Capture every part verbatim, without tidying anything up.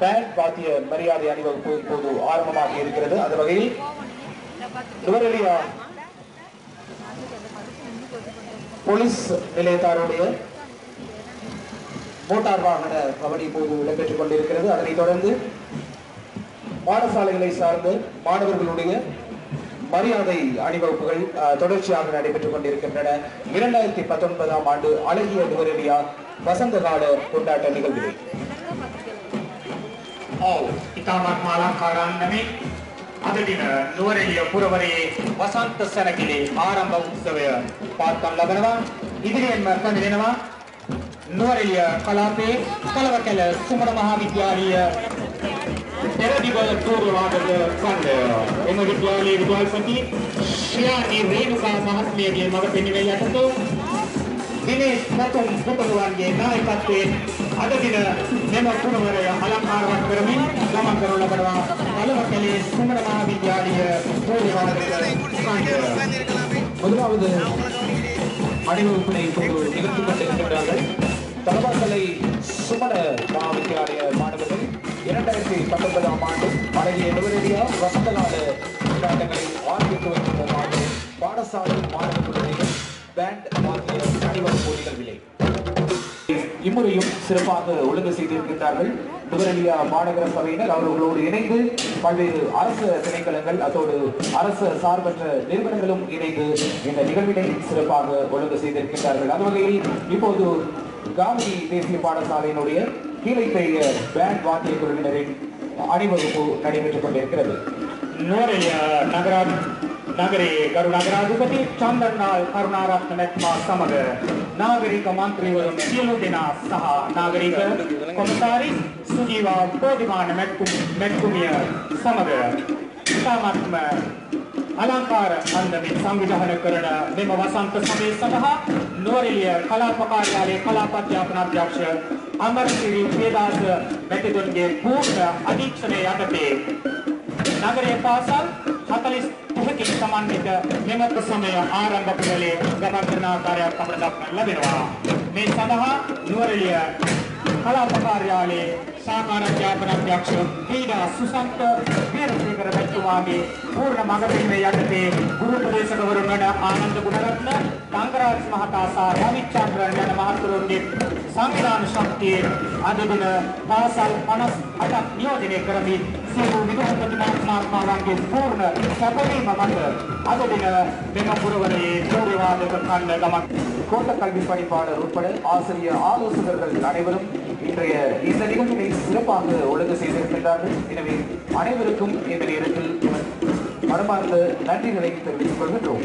Pant வாத்திய மரியாதை அணிவகுப்பு இப்போது ஆரம்பமாக இருக்கிறது. அந்த வகையில் நுவரெலியா போலீஸ் நிலையத்தாருடைய மோட்டார் வாகன கபடி இப்போது இடம்பெற்றுக் கொண்டிருக்கிறது. அதனைத் தொடர்ந்து பாடசாலைகளை சார்ந்த மாணவர்களுடைய மரியாதை அணிவகுப்புகள் தொடர்ச்சியாக நடைபெற்றுக் கொண்டிருக்கின்றன. இரண்டாயிரத்தி பத்தொன்பதாம் ஆண்டு அழகிய நுவரெலியா வசந்த கால கொண்டாட்ட நிகழ்வுகள் ඉතාමත් මාලංකාරන්නමේ අද දින නුවරඑළිය පුරවරයේ වසන්ත සැනකෙළේ ආරම්භ උත්සවය පවත්වනු ලබනවා. ඉදිරියෙන්ම පැමිණෙනවා නුවරඑළිය කලාපයේ කලවකැල සුමන මහා විද්‍යාලීය පෙරදිග තෝරවාදක ඛණ්ඩය. එම විද්‍යාලයේ විද්‍යාල්පති ශ්‍රියානි රේණුකා මහත්මියගේ මඟ පෙන්වීම යටතේ දිනේෂ් පතුම් පුතණුවන්ගේ නායකත්වයෙන් අද දින මෙම පුරවරය අලංකාරවත් කරමින් ගමන් කරනු ලබනවා. කලවකැලේ සුමන මහා විද්‍යාලීය තෝරවාදක ඛණ්ඩය. முதலாவது அணிவகுப்பினை இப்போது நிகழ்த்தி கொண்டிருக்கின்றார்கள். தலவாக்கலை சுமன மகாவித்யாலய மாணவர்கள் இரண்டாயிரத்தி பத்தொன்பதாம் ஆண்டு அழகிய நுவரெலியா வசந்தகால கொண்டாட்டங்களை ஆரம்பித்து வருகின்றனர். பாடசாலை மாணவர்களுடைய பேண்ட் வாத்திய அணிவகுப்பு நிகழ்விலே இம்முறையும் சிறப்பாக ஒழுங்கு செய்திருக்கின்றார்கள். நுவரெலியா மாநகர சபையினர் அவர்களோடு இணைந்து பல்வேறு அரசு திணைக்களங்கள் அத்தோடு அரசு சார்பற்ற நிறுவனங்களும் இணைந்து இந்த நிகழ்வினை சிறப்பாக ஒழுங்கு செய்திருக்கின்றார்கள். அந்த வகையில் இப்போது காந்தி தேசிய பாடசாலையினுடைய கீழைப்பெரிய பேண்ட் வாத்திய குழுவினரின் அணிவகுப்பு நடைபெற்றுக் கொண்டிருக்கிறது. නුවරඑළිය නගර නගරයේ ගරු නගරාධිපති චන්දන්නාල් කරුණාරත්න මැතිතුමා සමග නාගරික මන්ත්‍රීවරුන් සියලු දෙනා සහ නාගරික කොමසාරිස් සුජීවා බෝධිමාන මැතිතුමිය සමග ඉතාමත්ම අලංකාර අන්දමින් සංවිධානය කරන මෙම වසන්ත සමය සඳහා නුවරඑළිය කලාප කාර්යාලයේ කලාප අධ්‍යාපන අධ්‍යක්ෂ අමරසිරි පේදාස මැතිතුන්ගේ පූර්ණ අධීක්ෂණය යටතේ නගරයේ පාසල් හතළිස් තුනකින් සමන්විත මෙම සමය ආරම්භ කරලේ ගමන් කරන ආකාරයක් අපට දක්වන්න ලැබෙනවා. මේ සඳහා නුවරඑළිය කලාප කාර්යාලයේ සහකාර අධ්‍යාපන අධ්‍යක්ෂ පීඩා සුසන්ත වීරසේකර මැතිතුමාගේ පූර්ණ මඟ පෙන්වීම යටතේ ගුරු උපදේශකවරුන් වන ආනන්ද ගුණරත්න, තංගරාජ් මහතා සහ රවිචන්ද්‍රන් යන මහතුරුන්ගේ සංවිධාන ශක්තියෙන් අද දින පාසල් පනස් අටක් නියෝජනය කරමින් සියලු විදුහල්පති මහත්මාවන්ගේ පූර්ණ සැපවීම මත අද දින මෙම පුරවරයේ තෝරවාදක ඛණ්ඩ ගමන් கோட்ட கல்வி பணிப்பாளர் உட்பட ஆசிரியர் ஆலோசகர்கள் அனைவரும் இன்றைய இந்த நிகழ்ச்சியை சிறப்பாக ஒழுங்கு செய்திருக்கின்றார்கள். எனவே அனைவருக்கும் இந்த நேரத்தில் மனமார்ந்த நன்றிகளை தெரிவித்துக் கொள்கின்றோம்.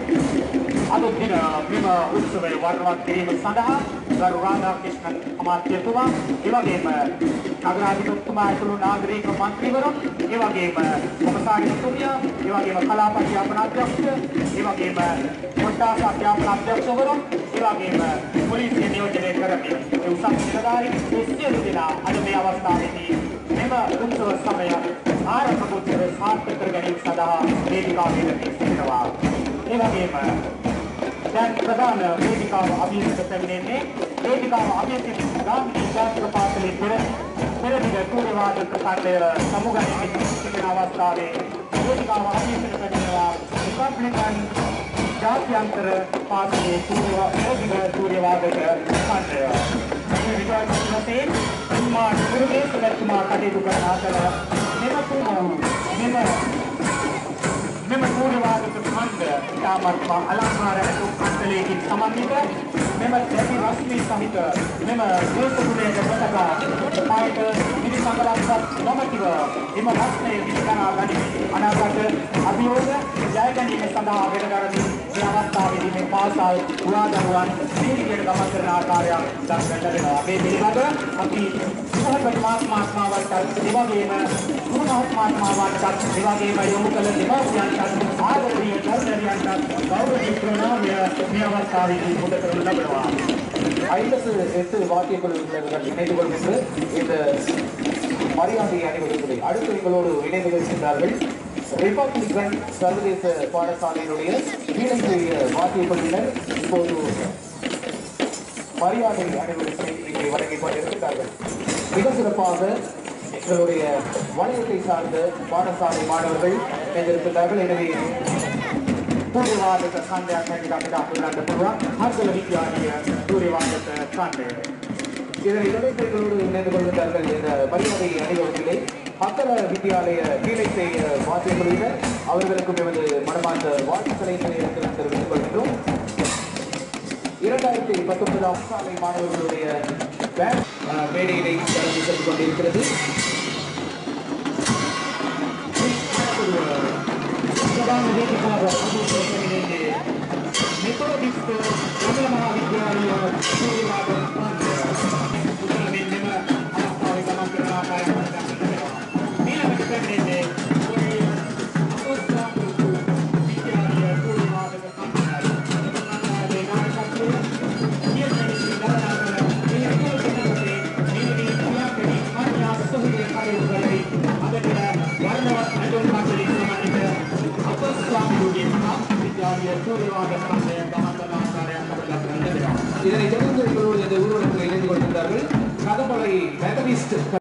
අද දින මෙම උත්සවය වර්ණවත් කිරීම සඳහා ගරු රාධාකෘෂ්ණන් අමාත්‍යතුමා, ඒ වගේම නගරාධිපතිතුමා ඇතුළු නාගරික මන්ත්‍රීවරුන්, ඒ වගේම කොමසාරිස්තුමිය, ඒ වගේම කලාප අධ්‍යාපන අධ්‍යක්ෂ, ඒ වගේම කොට්ටාස අධ්‍යාපන අධ්‍යක්ෂවරුන්, ඒ වගේම පොලිසිය නියෝජනය කරමින් ඒ උසස් නිලධාරීන් මේ සියලු දෙනා අද මේ අවස්ථාවේදී මෙම උත්සව සමය ආරම්භ උත්සවය සාර්ථක කර ගැනීම සඳහා වේදිකාවේ සිටිනවා. ඒ වගේම දැන් ප්‍රධාන වේදිකාව අභියෝග පැමිණෙන්නේ වේදිකාව අභියෝග ගාමිණී ජාතික පාසලේ පෙර පෙරදිග තෝරවාදක ඛණ්ඩය සමුගන්නේ සිටින අවස්ථාවේ වේදිකාව අභියෝග පැමිණෙනවා රිපබ්ලිකන් ජාත්‍යන්තර පාසලේ පෙරදිග තෝරවාදක ඛණ්ඩය. මේ විද්‍යාලයේ තුමා ගුරුදේශ මැතිතුමා කටයුතු කරන අතර මෙම තුමා මෙම මෙම තෝරවාදක ඛණ්ඩ ඉතාමත්ම අලංකාර ඇතුම් අන්තලයකින් සමන්විත මෙම දැඩි රශ්මි සහිත මෙම දේශගුණයට පතකා පායට මිනිසංගලක්වත් නොමැතිව එම රශ්මය විස්තනා ගනිමින් අනාගත අභියෝග ජය ගැනීම සඳහා වෙනදරමින් මේ අවස්ථාවේදී මේ පාසල් පුරාදරුවන් සීලියට ගමන් කරන ආකාරයක් දක්වන්නට වෙනවා. මේ පිළිබඳ අපි සුහපත් මාත්මාත්මාවන්ට ඒ වගේම ගුරු මහත්මාත්මාවන්ට ඒ වගේම යොමු කළ දෙමව්පියන්ට ආදරණීය දරුණරියන්ට ගෞරවනීය ප්‍රණාමය මේ අවස්ථාවේදී පුද කරනු ලබනවා. ஐம்பது எட்டு வாத்திய குழுவினர்கள் இணைந்து கொள்கின்ற இந்த மரியாதை அணிவகுப்பை அடுத்து எங்களோடு இணைந்து கொள்கின்றார்கள். ரிபப்ளிகன் சர்வதேச பாடசாலையினுடைய கீழைப்பெரிய வாத்திய குழுவினர் இப்போது மரியாதை அணிவகுப்பை இங்கே வழங்கிக் கொண்டிருக்கிறார்கள். மிக சிறப்பாக எங்களுடைய வலயத்தை சார்ந்த பாடசாலை மாணவர்கள் இணைந்திருக்கிறார்கள். எனவே සූරියවාදක ඛණ්ඩයක් හැටියට අපිට අඳුරන්න පුළුවන් හර්ගල විද්‍යාලීය සූරියවාදක ඛණ්ඩය. இதனை இளைஞர்களோடு இணைந்து கொள்கிறார்கள் என்ற மரியாதை அணிவகுப்பிலே மக்கள வித்தியாலய கீழைத்தை மாற்றிய குழுவினர் அவர்களுக்கும் எமது மனமார்ந்த வாழ்த்துக்களை தெரிவித்துக் கொள்கின்றோம். இரண்டாயிரத்தி பத்தொன்பதாம் சாலை மாணவர்களுடைய மேடையினை கடந்து சென்று கொண்டிருக்கிறது. இதனை தொடர்ந்து எங்களோடு இந்த ஊர்வலத்தில் இணைந்து கொண்டிருந்தார்கள். கதம்பளை மெதடிஸ்ட்